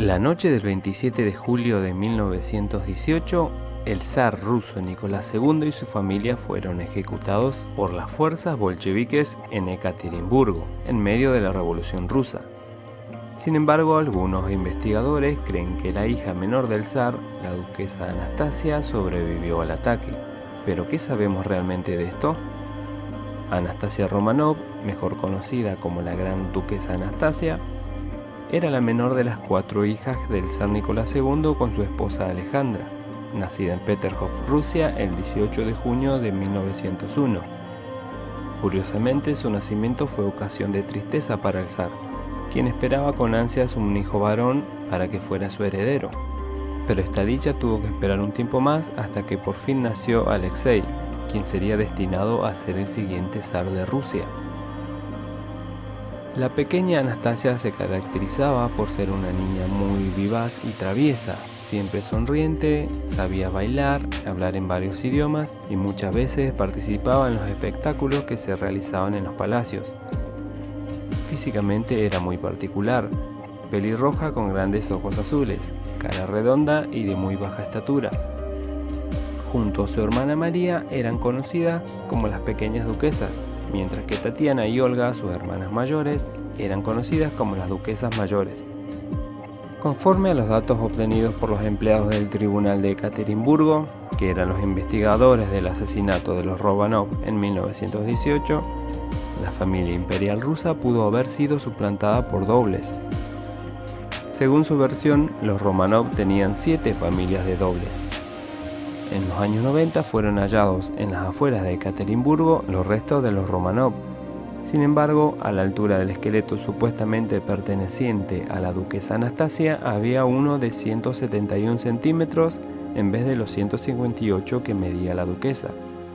La noche del 27 de julio de 1918, el zar ruso Nicolás II y su familia fueron ejecutados por las fuerzas bolcheviques en Ekaterimburgo, en medio de la Revolución Rusa. Sin embargo, algunos investigadores creen que la hija menor del zar, la duquesa Anastasia, sobrevivió al ataque. ¿Pero qué sabemos realmente de esto? Anastasia Romanov, mejor conocida como la Gran Duquesa Anastasia, era la menor de las 4 hijas del zar Nicolás II con su esposa Alejandra, nacida en Peterhof, Rusia, el 18 de junio de 1901. Curiosamente, su nacimiento fue ocasión de tristeza para el zar, quien esperaba con ansias un hijo varón para que fuera su heredero. Pero esta dicha tuvo que esperar un tiempo más hasta que por fin nació Alexei, quien sería destinado a ser el siguiente zar de Rusia. La pequeña Anastasia se caracterizaba por ser una niña muy vivaz y traviesa, siempre sonriente, sabía bailar, hablar en varios idiomas y muchas veces participaba en los espectáculos que se realizaban en los palacios. Físicamente era muy particular, pelirroja con grandes ojos azules, cara redonda y de muy baja estatura. Junto a su hermana María eran conocidas como las pequeñas duquesas, mientras que Tatiana y Olga, sus hermanas mayores, eran conocidas como las duquesas mayores. Conforme a los datos obtenidos por los empleados del Tribunal de Ekaterimburgo, que eran los investigadores del asesinato de los Romanov en 1918, la familia imperial rusa pudo haber sido suplantada por dobles. Según su versión, los Romanov tenían 7 familias de dobles. En los años 90 fueron hallados en las afueras de Ekaterimburgo los restos de los Romanov. Sin embargo, a la altura del esqueleto supuestamente perteneciente a la duquesa Anastasia había uno de 171 centímetros en vez de los 158 que medía la duquesa.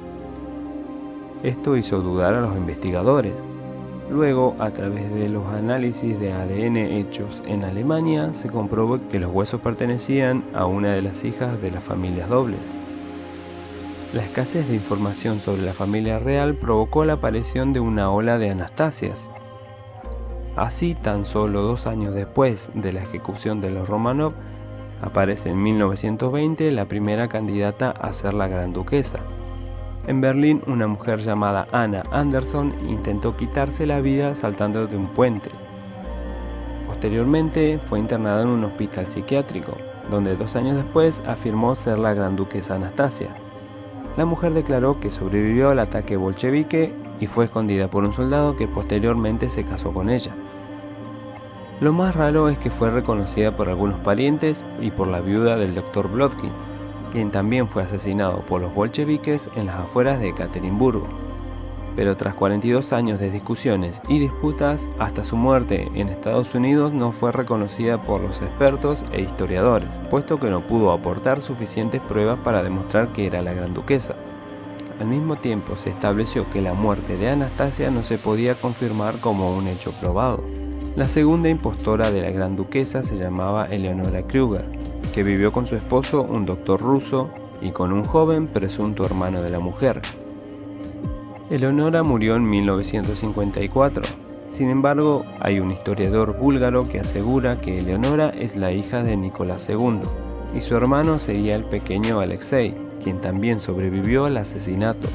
Esto hizo dudar a los investigadores. Luego, a través de los análisis de ADN hechos en Alemania, se comprobó que los huesos pertenecían a una de las hijas de las familias dobles. La escasez de información sobre la familia real provocó la aparición de una ola de Anastasias. Así, tan solo 2 años después de la ejecución de los Romanov, aparece en 1920 la primera candidata a ser la Gran Duquesa. En Berlín, una mujer llamada Anna Anderson intentó quitarse la vida saltando de un puente. Posteriormente, fue internada en un hospital psiquiátrico, donde 2 años después afirmó ser la Gran Duquesa Anastasia. La mujer declaró que sobrevivió al ataque bolchevique y fue escondida por un soldado que posteriormente se casó con ella. Lo más raro es que fue reconocida por algunos parientes y por la viuda del Dr. Blotkin, quien también fue asesinado por los bolcheviques en las afueras de Ekaterimburgo. Pero tras 42 años de discusiones y disputas, hasta su muerte en Estados Unidos no fue reconocida por los expertos e historiadores, puesto que no pudo aportar suficientes pruebas para demostrar que era la Gran Duquesa. Al mismo tiempo, se estableció que la muerte de Anastasia no se podía confirmar como un hecho probado. La segunda impostora de la Gran Duquesa se llamaba Eleonora Krüger, que vivió con su esposo, un doctor ruso, y con un joven presunto hermano de la mujer. Eleonora murió en 1954. Sin embargo, hay un historiador búlgaro que asegura que Eleonora es la hija de Nicolás II, y su hermano sería el pequeño Alexei, quien también sobrevivió al asesinato.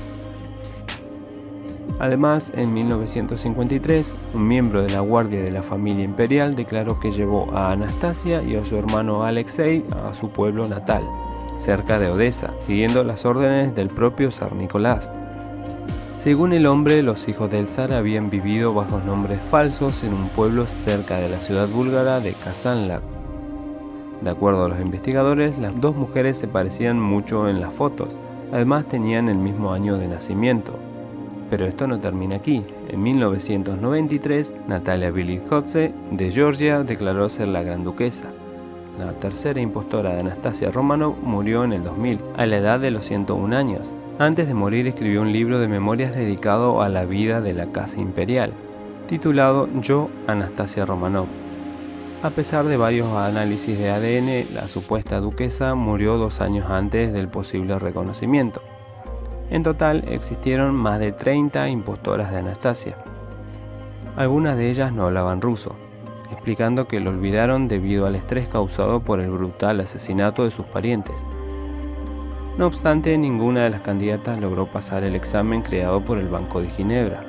Además, en 1953, un miembro de la Guardia de la familia imperial declaró que llevó a Anastasia y a su hermano Alexei a su pueblo natal, cerca de Odessa, siguiendo las órdenes del propio zar Nicolás. Según el hombre, los hijos del zar habían vivido bajo nombres falsos en un pueblo cerca de la ciudad búlgara de Kazanlak. De acuerdo a los investigadores, las 2 mujeres se parecían mucho en las fotos, además tenían el mismo año de nacimiento. Pero esto no termina aquí. En 1993, Natalia Bilikhotze de Georgia declaró ser la Gran Duquesa. La tercera impostora de Anastasia Romanov murió en el 2000, a la edad de los 101 años. Antes de morir escribió un libro de memorias dedicado a la vida de la casa imperial, titulado Yo, Anastasia Romanov. A pesar de varios análisis de ADN, la supuesta duquesa murió 2 años antes del posible reconocimiento. En total existieron más de 30 impostoras de Anastasia. Algunas de ellas no hablaban ruso. explicando que lo olvidaron debido al estrés causado por el brutal asesinato de sus parientes. No obstante, ninguna de las candidatas logró pasar el examen creado por el Banco de Ginebra.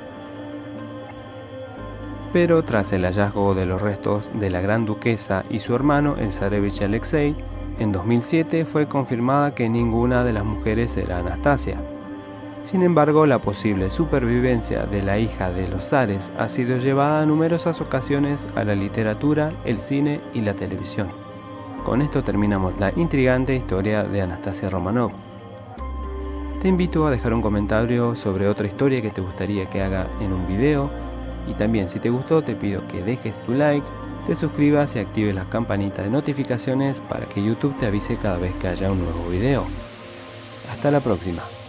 Pero tras el hallazgo de los restos de la Gran Duquesa y su hermano, el zarevich Alexei, en 2007 fue confirmada que ninguna de las mujeres era Anastasia. Sin embargo, la posible supervivencia de la hija de los zares ha sido llevada a numerosas ocasiones a la literatura, el cine y la televisión. Con esto terminamos la intrigante historia de Anastasia Romanov. Te invito a dejar un comentario sobre otra historia que te gustaría que haga en un video, y también si te gustó te pido que dejes tu like, te suscribas y actives la campanita de notificaciones para que YouTube te avise cada vez que haya un nuevo video. Hasta la próxima.